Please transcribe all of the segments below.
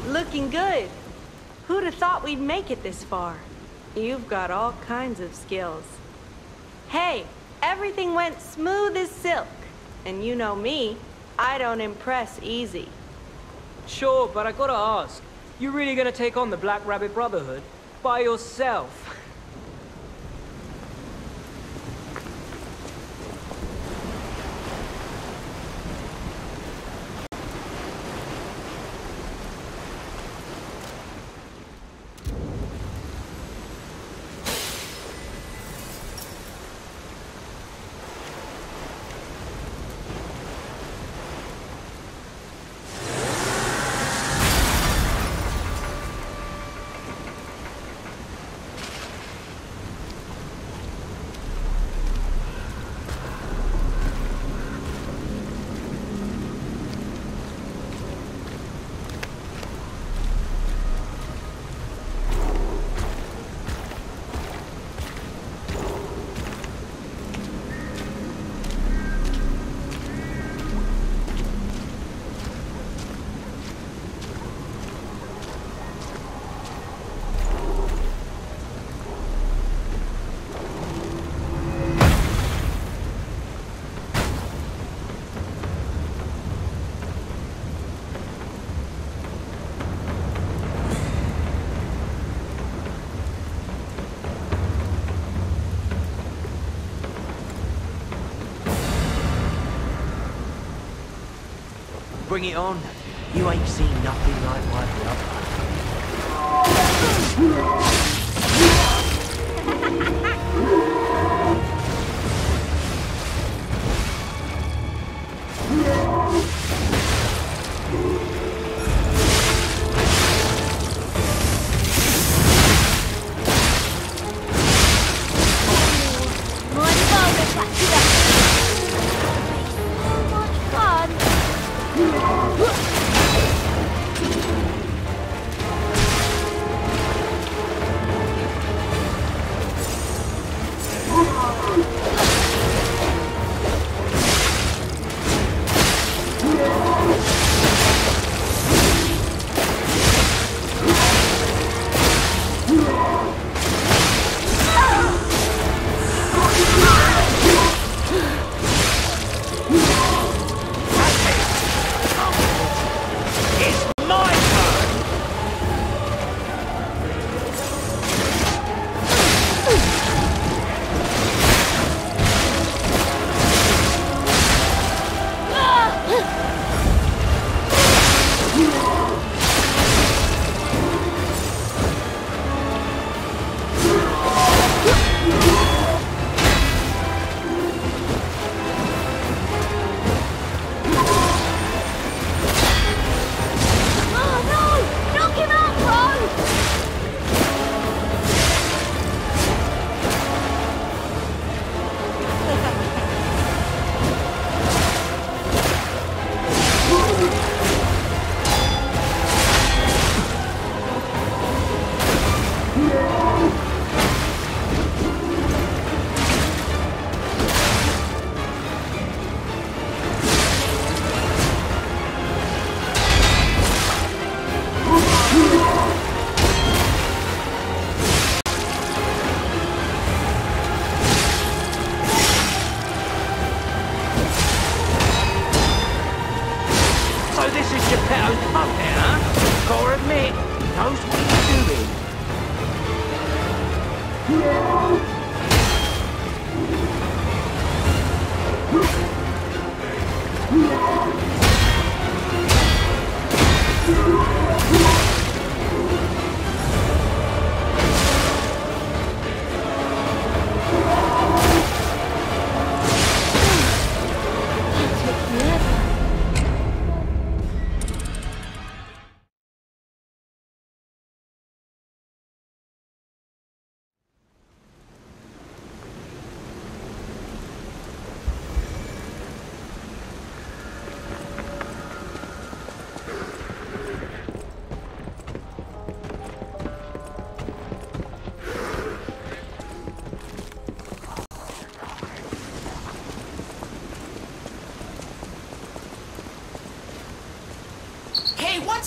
Looking good. Who'd have thought we'd make it this far? You've got all kinds of skills. Hey, everything went smooth as silk. And you know me, I don't impress easy. Sure, but I gotta ask. You really gonna take on the Black Rabbit Brotherhood? By yourself? Bring it on. You ain't seen nothing like my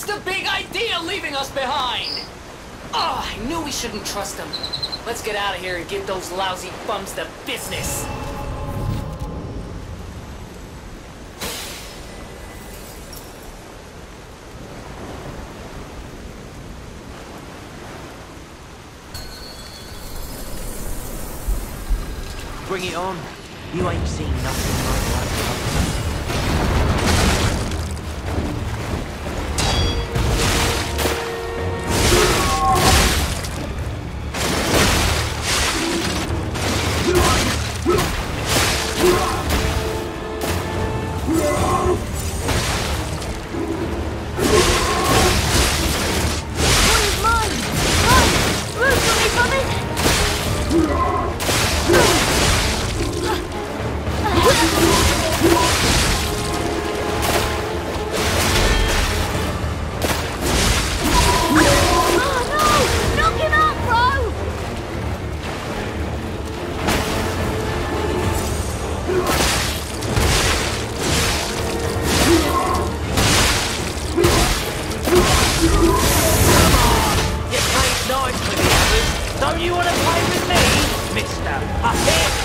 What's the big idea leaving us behind? Oh, I knew we shouldn't trust them. Let's get out of here and give those lousy bums the business. Bring it on. You ain't seen nothing like that. Don't you want to play with me, Mr. Puppet?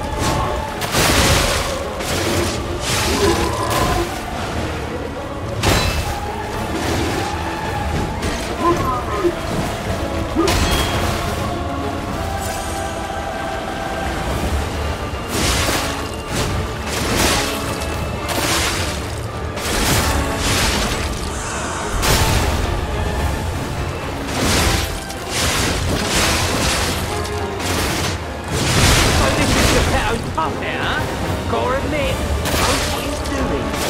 Puppet, huh? Gotta admit, knows what he's doing.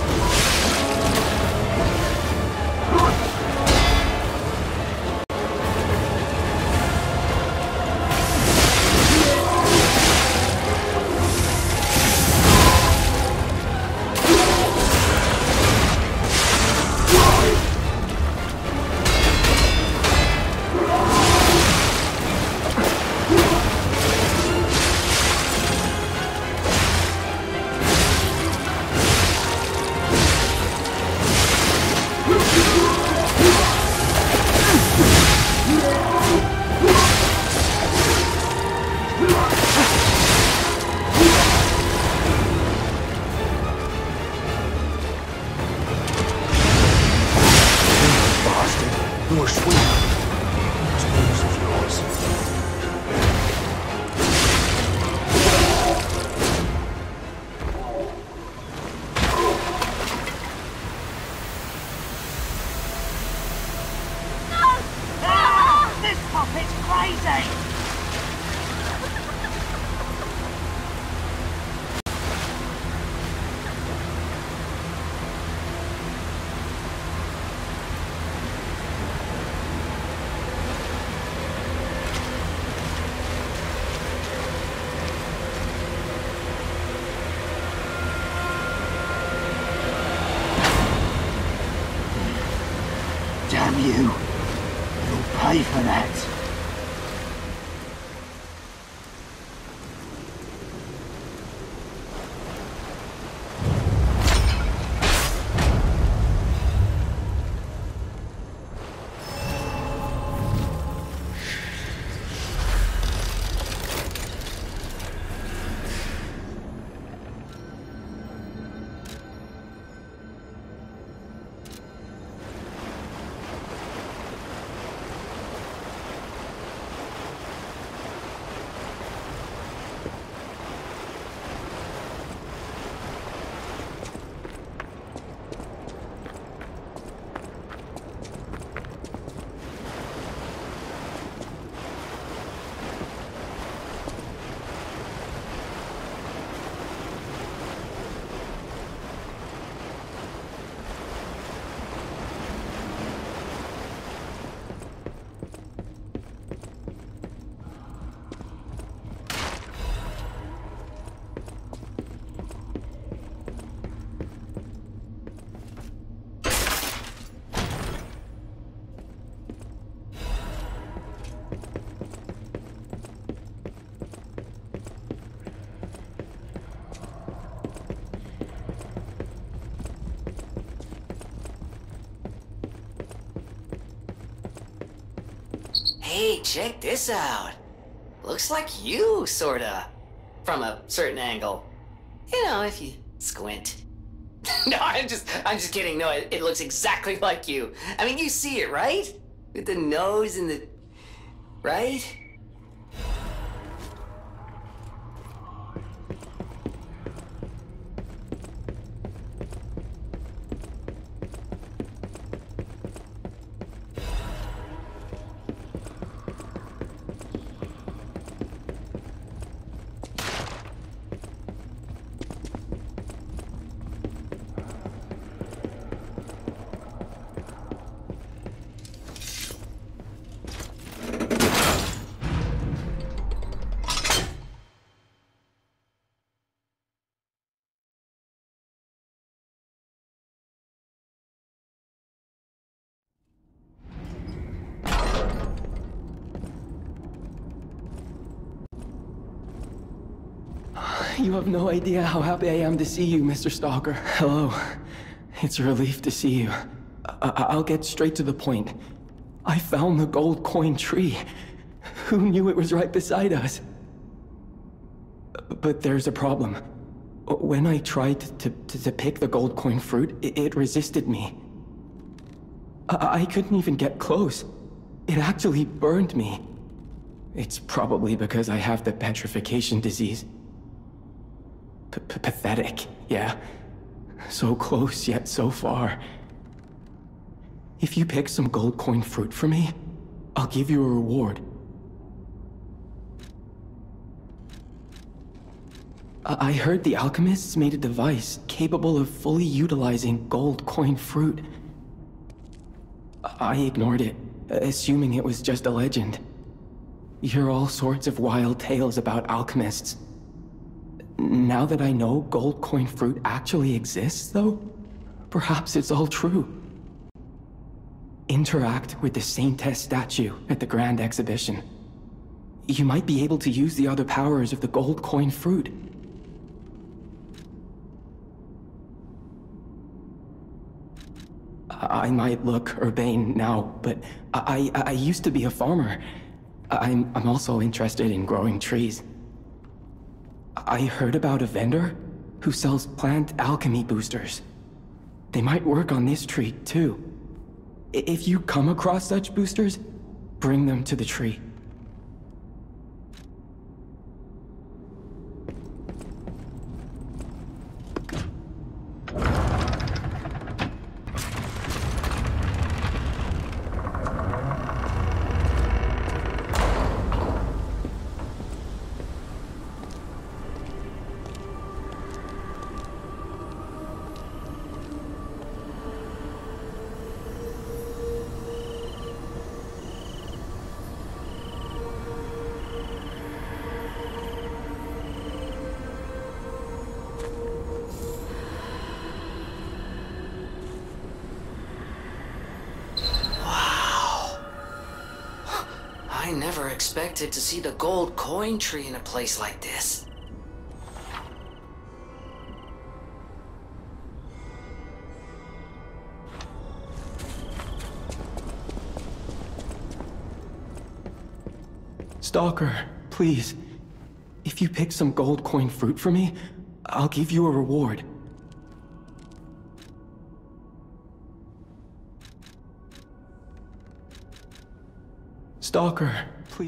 You're sweet. This news of yours. No! Ah! This puppet's crazy! Damn you! You'll pay for that! Hey, check this out. Looks like you, sorta. From a certain angle. You know, if you squint. No, I'm just kidding. No, it looks exactly like you. I mean, you see it, right? With the nose and the... right? You have no idea how happy I am to see you, Mr. Stalker. Hello. It's a relief to see you. I'll get straight to the point. I found the gold coin tree. Who knew it was right beside us? But there's a problem. When I tried to pick the gold coin fruit, it resisted me. I couldn't even get close. It actually burned me. It's probably because I have the petrification disease. Pathetic, yeah. So close, yet so far. If you pick some gold coin fruit for me, I'll give you a reward. I heard the alchemists made a device capable of fully utilizing gold coin fruit. I ignored it, assuming it was just a legend. You hear all sorts of wild tales about alchemists. Now that I know gold coin fruit actually exists, though, perhaps it's all true. Interact with the Saintess statue at the Grand Exhibition. You might be able to use the other powers of the gold coin fruit. I might look urbane now, but I used to be a farmer. I'm also interested in growing trees. I heard about a vendor who sells plant alchemy boosters. They might work on this tree, too. If you come across such boosters, bring them to the tree. I never expected to see the gold coin tree in a place like this. Stalker, please. If you pick some gold coin fruit for me, I'll give you a reward. Stalker, please.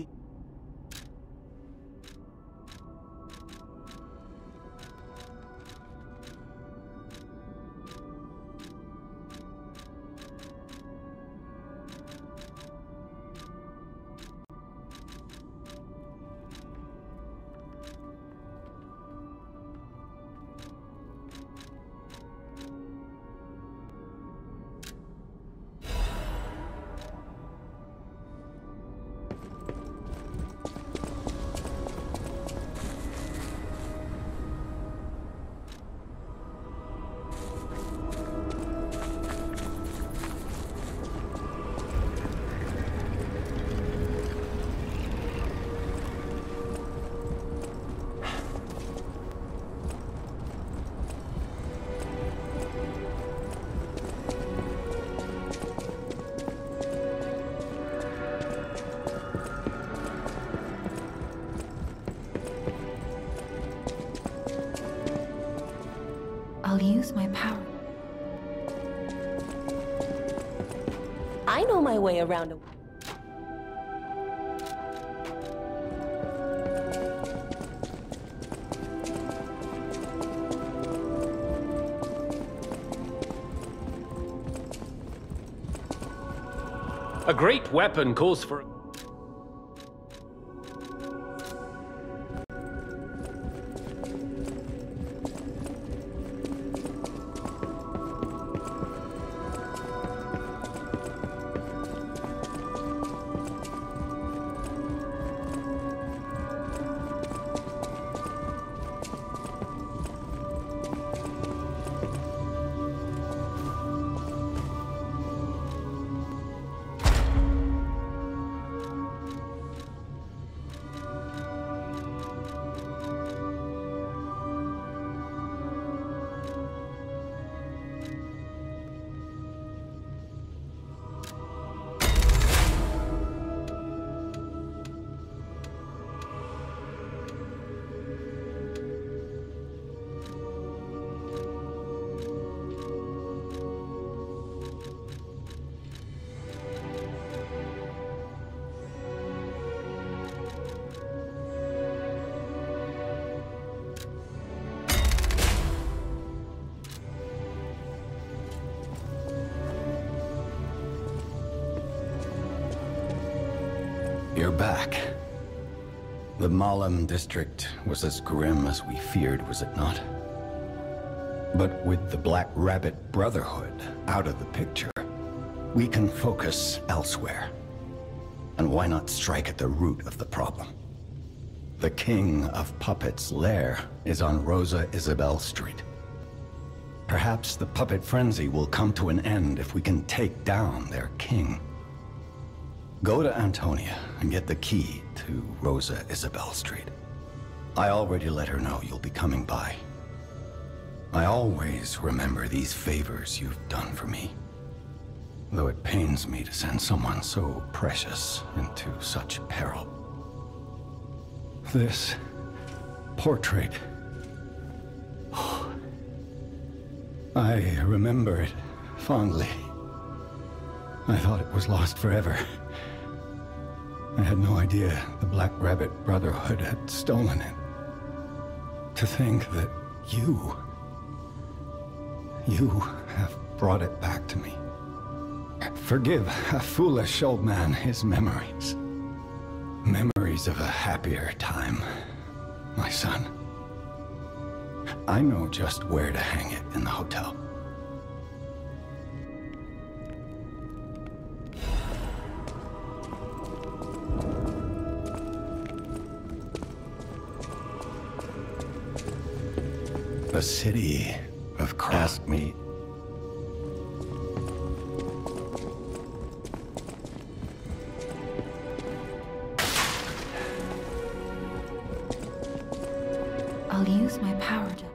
I'll use my power. I know my way around a... A great weapon calls for... You're back. The Malum district was as grim as we feared, was it not? But with the Black Rabbit Brotherhood out of the picture, we can focus elsewhere. And why not strike at the root of the problem? The King of Puppets' lair is on Rosa Isabelle Street. Perhaps the puppet frenzy will come to an end if we can take down their king. Go to Antonia and get the key to Rosa Isabelle Street. I already let her know you'll be coming by. I always remember these favors you've done for me, though it pains me to send someone so precious into such peril. This portrait... I remember it fondly. I thought it was lost forever. I had no idea the Black Rabbit Brotherhood had stolen it. To think that you have brought it back to me. Forgive a foolish old man his memories. Memories of a happier time, my son. I know just where to hang it in the hotel. The city of Ask me. I'll use my power to...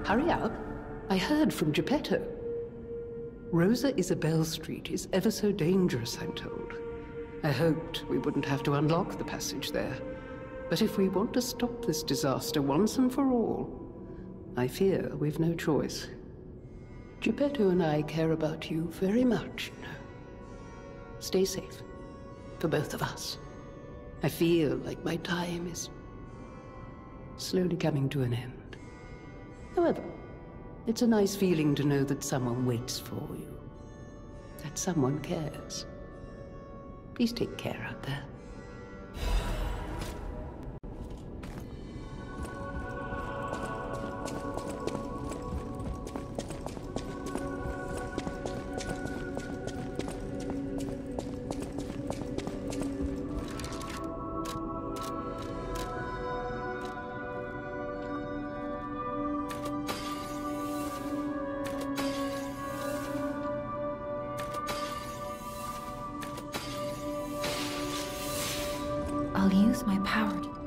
Hurry up. I heard from Geppetto. Rosa Isabelle Street is ever so dangerous, I'm told. I hoped we wouldn't have to unlock the passage there. But if we want to stop this disaster once and for all, I fear we've no choice. Geppetto and I care about you very much, you know. Stay safe. For both of us. I feel like my time is slowly coming to an end. However, it's a nice feeling to know that someone waits for you. That someone cares. Please take care out there. I'll use my power to...